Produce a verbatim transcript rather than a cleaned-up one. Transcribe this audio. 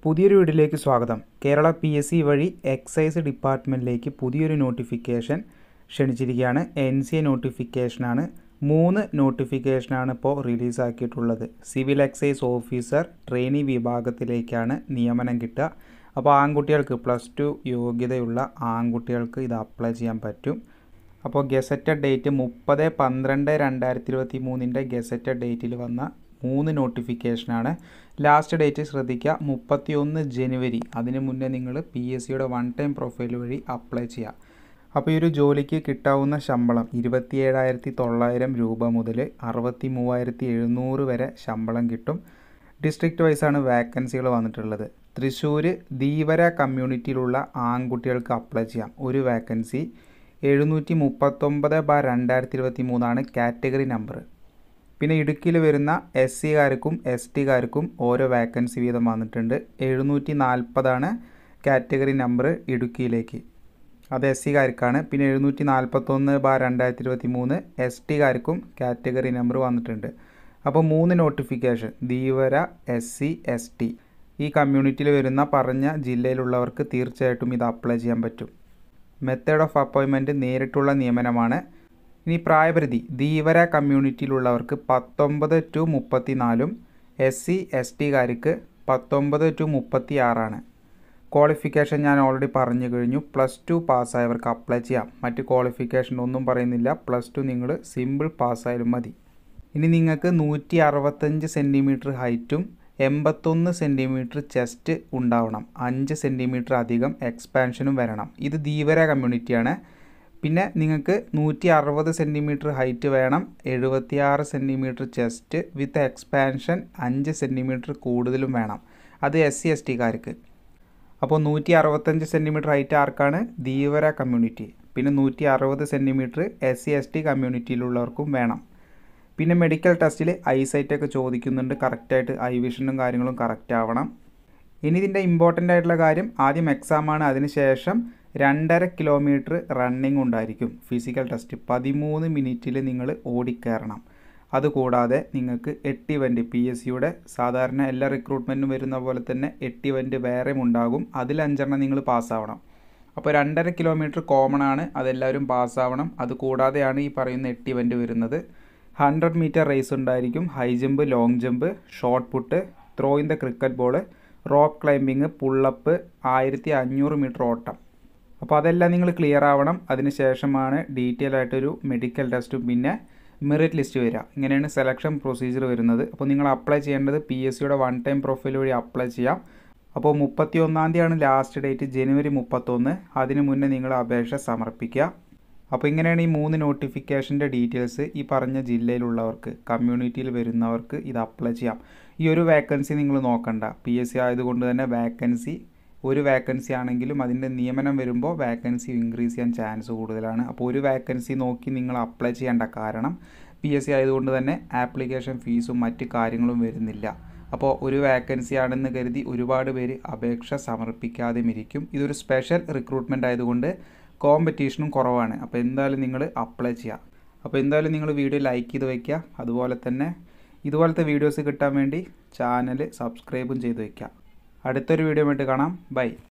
പുതിയൊരു വീഡിയോയിലേക്ക് സ്വാഗതം. കേരള പി എസ് സി വഴി എക്സൈസ് ഡിപ്പാർട്ട്മെൻറ്റിലേക്ക് പുതിയൊരു നോട്ടിഫിക്കേഷൻ ക്ഷണിച്ചിരിക്കുകയാണ്. എൻ സി എ നോട്ടിഫിക്കേഷനാണ്. മൂന്ന് നോട്ടിഫിക്കേഷനാണ് ഇപ്പോൾ റിലീസാക്കിയിട്ടുള്ളത്. സിവിൽ എക്സൈസ് ഓഫീസർ ട്രെയിനി വിഭാഗത്തിലേക്കാണ് നിയമനം കിട്ടുക. അപ്പോൾ ആൺകുട്ടികൾക്ക് പ്ലസ് ടു യോഗ്യതയുള്ള ആൺകുട്ടികൾക്ക് ഇത് അപ്ലൈ ചെയ്യാൻ പറ്റും. അപ്പോൾ ഗസറ്റഡ് ഡേറ്റ് മുപ്പത് പന്ത്രണ്ട് രണ്ടായിരത്തി ഇരുപത്തി മൂന്നിൻ്റെ ഗസറ്റഡ് ഡേറ്റിൽ വന്ന മൂന്ന് നോട്ടിഫിക്കേഷനാണ്. ലാസ്റ്റ് ഡേറ്റ് ശ്രദ്ധിക്കുക, മുപ്പത്തി ഒന്ന് ജനുവരി. അതിന് മുന്നേ നിങ്ങൾ പി എസ് സിയുടെ വൺ ടൈം പ്രൊഫൈൽ വഴി അപ്ലൈ ചെയ്യുക. അപ്പോൾ ഈ ഒരു ജോലിക്ക് കിട്ടാവുന്ന ശമ്പളം ഇരുപത്തി ഏഴായിരത്തി തൊള്ളായിരം രൂപ മുതൽ അറുപത്തി മൂവായിരത്തി എഴുന്നൂറ് വരെ ശമ്പളം കിട്ടും. ഡിസ്ട്രിക്റ്റ് വൈസാണ് വാക്കൻസികൾ വന്നിട്ടുള്ളത്. തൃശ്ശൂർ ധീവര കമ്മ്യൂണിറ്റിയിലുള്ള ആൺകുട്ടികൾക്ക് അപ്ലൈ ചെയ്യാം. ഒരു വാക്കൻസി എഴുന്നൂറ്റി മുപ്പത്തൊമ്പത് ബാർ രണ്ടായിരത്തി ഇരുപത്തി മൂന്നാണ് കാറ്റഗറി നമ്പർ. പിന്നെ ഇടുക്കിയിൽ വരുന്ന എസ് സിക്കാർക്കും എസ് ടിക്കാർക്കും ഓരോ വാക്കൻസി വീതം വന്നിട്ടുണ്ട്. എഴുന്നൂറ്റി നാൽപ്പതാണ് കാറ്റഗറി നമ്പർ ഇടുക്കിയിലേക്ക്, അത് എസ് സിക്കാർക്കാണ്. പിന്നെ എഴുന്നൂറ്റി നാൽപ്പത്തൊന്ന് ബാർ രണ്ടായിരത്തി ഇരുപത്തി മൂന്ന് എസ് ടിക്കാർക്കും കാറ്റഗറി നമ്പർ വന്നിട്ടുണ്ട്. അപ്പോൾ മൂന്ന് notification Dheevara, S C, S T ഈ കമ്മ്യൂണിറ്റിയിൽ വരുന്ന പറഞ്ഞ ജില്ലയിലുള്ളവർക്ക് തീർച്ചയായിട്ടും ഇത് അപ്ലൈ ചെയ്യാൻ പറ്റും. മെത്തേഡ് ഓഫ് അപ്പോയിൻമെൻറ്റ് നേരിട്ടുള്ള നിയമനമാണ്. ഇനി പ്രായപരിധി ധീവര കമ്മ്യൂണിറ്റിയിലുള്ളവർക്ക് പത്തൊമ്പത് ടു മുപ്പത്തി നാലും എസ് സി എസ് ടിക്കാർക്ക് പത്തൊമ്പത് ടു മുപ്പത്തി ആറാണ്. ക്വാളിഫിക്കേഷൻ ഞാൻ ഓൾറെഡി പറഞ്ഞു കഴിഞ്ഞു. പ്ലസ് ടു പാസ്സായവർക്ക് അപ്ലൈ ചെയ്യാം. മറ്റ് ക്വാളിഫിക്കേഷൻ ഒന്നും പറയുന്നില്ല. പ്ലസ് ടു നിങ്ങൾ സിമ്പിൾ പാസ്സായാലും മതി. ഇനി നിങ്ങൾക്ക് നൂറ്റി അറുപത്തഞ്ച് സെൻറ്റിമീറ്റർ ഹൈറ്റും എൺപത്തൊന്ന് സെൻറ്റിമീറ്റർ ചെസ്റ്റ് ഉണ്ടാവണം. അഞ്ച് സെൻറ്റിമീറ്റർ അധികം എക്സ്പാൻഷനും വരണം. ഇത് ധീവര കമ്മ്യൂണിറ്റിയാണ്. പിന്നെ നിങ്ങൾക്ക് നൂറ്റി അറുപത് സെൻറ്റിമീറ്റർ ഹൈറ്റ് വേണം, എഴുപത്തിയാറ് സെൻറ്റിമീറ്റർ ചെസ്റ്റ് വിത്ത് എക്സ്പാൻഷൻ അഞ്ച് സെൻറ്റിമീറ്റർ കൂടുതലും വേണം. അത് എസ് സി എസ് ടിക്കാർക്ക്. അപ്പോൾ നൂറ്റി അറുപത്തഞ്ച് സെൻറ്റിമീറ്റർ ഹൈറ്റ് ആർക്കാണ്? ധീവര കമ്മ്യൂണിറ്റി. പിന്നെ നൂറ്റി അറുപത് centimetre S C S T കമ്മ്യൂണിറ്റിയിലുള്ളവർക്കും വേണം. പിന്നെ മെഡിക്കൽ ടെസ്റ്റിൽ ഐസൈറ്റൊക്കെ ചോദിക്കുന്നുണ്ട്. കറക്റ്റായിട്ട് ഐ വിഷനും കാര്യങ്ങളും കറക്റ്റ് ആവണം. ഇനി ഇതിൻ്റെ ഇമ്പോർട്ടൻ്റ് ആയിട്ടുള്ള കാര്യം, ആദ്യം എക്സാമാണ്, അതിനുശേഷം രണ്ടര കിലോമീറ്റർ റണ്ണിങ് ഉണ്ടായിരിക്കും. ഫിസിക്കൽ ടെസ്റ്റ് പതിമൂന്ന് മിനിറ്റിൽ നിങ്ങൾ ഓടിക്കയറണം. അതുകൂടാതെ നിങ്ങൾക്ക് എട്ട് ഇവൻറ്റ് പി എസ് സിയുടെ സാധാരണ എല്ലാ റിക്രൂട്ട്മെൻറ്റും വരുന്ന പോലെ തന്നെ എട്ട് ഇവൻറ്റ് വേറെയും ഉണ്ടാകും. അതിൽ അഞ്ചെണ്ണം നിങ്ങൾ പാസ്സാവണം. അപ്പോൾ രണ്ടര കിലോമീറ്റർ കോമൺ ആണ്, അതെല്ലാവരും പാസ്സാവണം. അതുകൂടാതെയാണ് ഈ പറയുന്ന എട്ട് ഇവൻറ്റ് വരുന്നത്. ഹൺഡ്രഡ് മീറ്റർ റേസ് ഉണ്ടായിരിക്കും. High jump, long jump, shot put, throw in the cricket ball, rope climbing, pullup, ആയിരത്തി അഞ്ഞൂറ് മീറ്റർ ഓട്ടം. അപ്പോൾ അതെല്ലാം നിങ്ങൾ ക്ലിയർ ആവണം. അതിനുശേഷമാണ് ഡീറ്റെയിൽ ആയിട്ടൊരു മെഡിക്കൽ ടെസ്റ്റും പിന്നെ മെറിറ്റ് ലിസ്റ്റ് വരിക. ഇങ്ങനെയാണ് സെലക്ഷൻ പ്രൊസീജിയർ വരുന്നത്. അപ്പോൾ നിങ്ങൾ അപ്ലൈ ചെയ്യേണ്ടത് പി എസ് സിയുടെ വൺ ടൈം പ്രൊഫൈൽ വഴി അപ്ലൈ ചെയ്യാം. അപ്പോൾ മുപ്പത്തി ഒന്നാം തീയതിയാണ് ലാസ്റ്റ് ഡേറ്റ്, ജനുവരി മുപ്പത്തൊന്ന്. അതിന് മുന്നേ നിങ്ങൾ അപേക്ഷ സമർപ്പിക്കുക. അപ്പോൾ ഇങ്ങനെയാണ് ഈ മൂന്ന് നോട്ടിഫിക്കേഷൻ്റെ ഡീറ്റെയിൽസ്. ഈ പറഞ്ഞ ജില്ലയിലുള്ളവർക്ക്, കമ്മ്യൂണിറ്റിയിൽ വരുന്നവർക്ക് ഇത് അപ്ലൈ ചെയ്യാം. ഈ ഒരു വേക്കൻസി നിങ്ങൾ നോക്കണ്ട. പി എസ് സി ആയതുകൊണ്ട് തന്നെ വേക്കൻസി ഒരു വേക്കൻസി ആണെങ്കിലും അതിൻ്റെ നിയമനം വരുമ്പോൾ വേക്കൻസി ഇൻക്രീസ് ചെയ്യാൻ ചാൻസ് കൂടുതലാണ്. അപ്പോൾ ഒരു വേക്കൻസി നോക്കി നിങ്ങൾ അപ്ലൈ ചെയ്യേണ്ട. കാരണം പി എസ് സി ആയതുകൊണ്ട് തന്നെ ആപ്ലിക്കേഷൻ ഫീസും മറ്റ് കാര്യങ്ങളും വരുന്നില്ല. അപ്പോൾ ഒരു വേക്കൻസി ആണെന്ന് കരുതി ഒരുപാട് പേര് അപേക്ഷ സമർപ്പിക്കാതെയും ഇരിക്കും. ഇതൊരു സ്പെഷ്യൽ റിക്രൂട്ട്മെൻറ്റ് ആയതുകൊണ്ട് കോമ്പറ്റീഷനും കുറവാണ്. അപ്പോൾ എന്തായാലും നിങ്ങൾ അപ്ലൈ ചെയ്യുക. അപ്പോൾ എന്തായാലും നിങ്ങൾ വീഡിയോ ലൈക്ക് ചെയ്ത് വയ്ക്കുക. അതുപോലെ തന്നെ ഇതുപോലത്തെ വീഡിയോസ് കിട്ടാൻ വേണ്ടി ചാനൽ സബ്സ്ക്രൈബും ചെയ്ത് വയ്ക്കുക. അടുത്തൊരു വീഡിയോ ആയിട്ട് കാണാം. ബൈ.